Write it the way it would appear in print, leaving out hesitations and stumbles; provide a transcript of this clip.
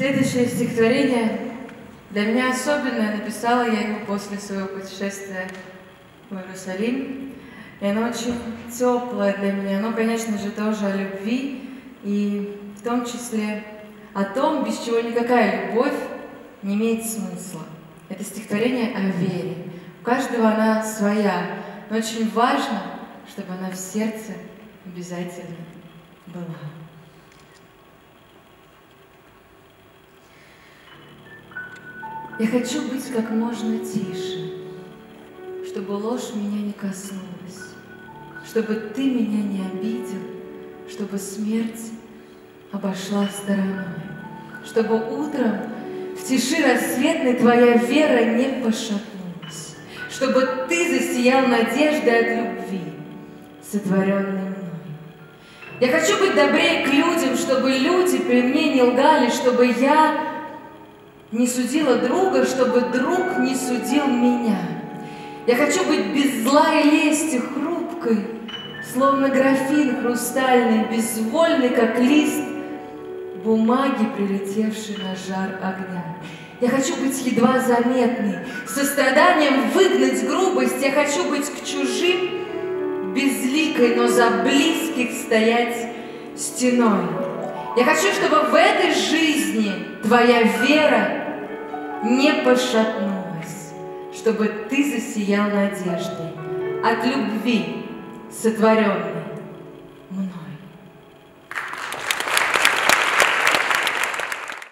Следующее стихотворение для меня особенное. Написала я его после своего путешествия в Иерусалим. И оно очень теплое для меня. Оно, конечно же, тоже о любви. И в том числе о том, без чего никакая любовь не имеет смысла. Это стихотворение о вере. У каждого она своя. Но очень важно, чтобы она в сердце обязательно была. Я хочу быть как можно тише, чтобы ложь меня не коснулась, чтобы ты меня не обидел, чтобы смерть обошла стороной, чтобы утром в тиши рассветной твоя вера не пошатнулась, чтобы ты засиял надеждой от любви, сотворенной мной. Я хочу быть добрее к людям, чтобы люди при мне не лгали, чтобы я не судила друга, чтобы друг не судил меня. Я хочу быть без зла и лести, хрупкой, словно графин хрустальный, безвольный, как лист бумаги, прилетевший на жар огня. Я хочу быть едва заметной, состраданием выгнать грубость. Я хочу быть к чужим безликой, но за близких стоять стеной. Я хочу, чтобы в этой жизни твоя вера не пошатнулась, чтобы ты засиял надеждой от любви, сотворенной